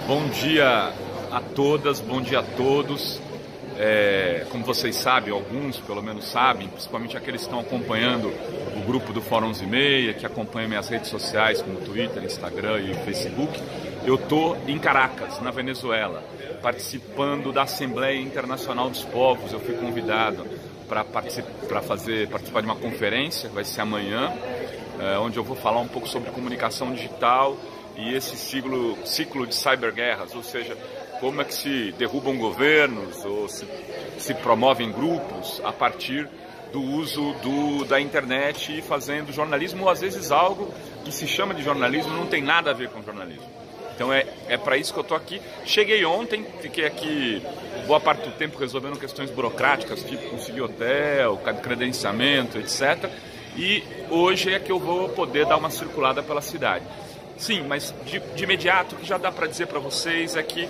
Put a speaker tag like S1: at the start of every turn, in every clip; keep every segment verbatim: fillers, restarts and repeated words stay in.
S1: Bom dia a todas, bom dia a todos. É, como vocês sabem, alguns pelo menos sabem, principalmente aqueles que estão acompanhando o grupo do Fórum onze e meia, que acompanham minhas redes sociais como Twitter, Instagram e Facebook, eu estou em Caracas, na Venezuela, participando da Assembleia Internacional dos Povos. Eu fui convidado para participar, fazer, participar de uma conferência, vai ser amanhã, é, onde eu vou falar um pouco sobre comunicação digital e esse ciclo, ciclo de cyberguerras, ou seja, como é que se derrubam governos ou se, se promovem grupos a partir do uso do, da internet e fazendo jornalismo, ou às vezes algo que se chama de jornalismo não tem nada a ver com jornalismo. Então é, é para isso que eu estou aqui. Cheguei ontem, fiquei aqui boa parte do tempo resolvendo questões burocráticas, tipo conseguir hotel, credenciamento, etcétera. E hoje é que eu vou poder dar uma circulada pela cidade. Sim, mas de, de imediato o que já dá para dizer para vocês é que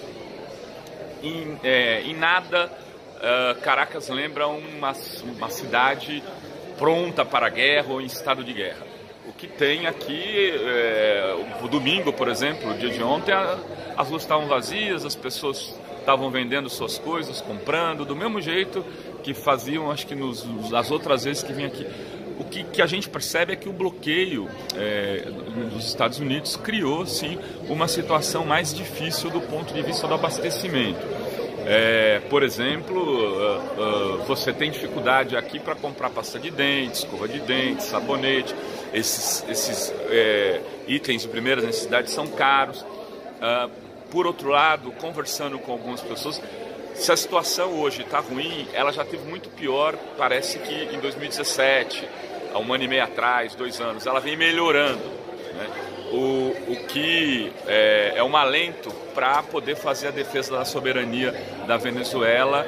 S1: Em, é, em nada, uh, Caracas lembra uma, uma cidade pronta para a guerra ou em estado de guerra. O que tem aqui, é, o domingo, por exemplo, o dia de ontem, a, as ruas estavam vazias, as pessoas estavam vendendo suas coisas, comprando, do mesmo jeito que faziam, acho que nos, nas outras vezes que vinham aqui. O que, que a gente percebe é que o bloqueio é, dos Estados Unidos criou, sim, uma situação mais difícil do ponto de vista do abastecimento. É, por exemplo, uh, uh, você tem dificuldade aqui para comprar pasta de dentes, escova de dentes, sabonete. Esses, esses é, itens de primeira necessidade são caros. Uh, por outro lado, conversando com algumas pessoas, se a situação hoje está ruim, ela já teve muito pior, parece que em dois mil e dezessete, há um ano e meio atrás, dois anos, ela vem melhorando, né? O, o que é, é um alento para poder fazer a defesa da soberania da Venezuela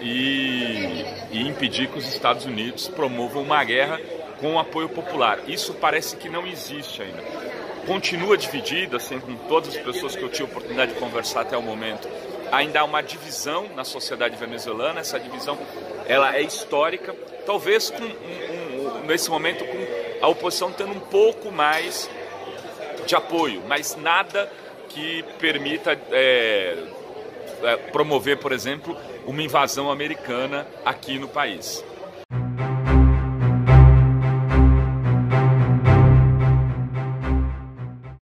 S1: e, e impedir que os Estados Unidos promovam uma guerra com apoio popular. Isso parece que não existe ainda. Continua dividida, assim, com todas as pessoas que eu tive a oportunidade de conversar até o momento. Ainda há uma divisão na sociedade venezuelana, essa divisão ela é histórica, talvez com um, um, nesse momento com a oposição tendo um pouco mais de apoio, mas nada que permita é, é, promover, por exemplo, uma invasão americana aqui no país.